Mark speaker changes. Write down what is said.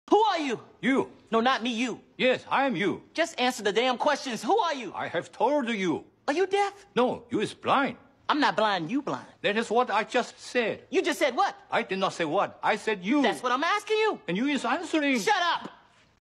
Speaker 1: Who are you?
Speaker 2: You.
Speaker 1: No, not me, you.
Speaker 2: Yes, I am you.
Speaker 1: Just answer the damn questions. Who are you?
Speaker 2: I have told you.
Speaker 1: Are you deaf?
Speaker 2: No, you is blind.
Speaker 1: I'm not blind, you blind.
Speaker 2: That is what I just said.
Speaker 1: You just said what?
Speaker 2: I did not say what. I said you.
Speaker 1: That's what I'm asking you.
Speaker 2: And you is answering.
Speaker 1: Shut up!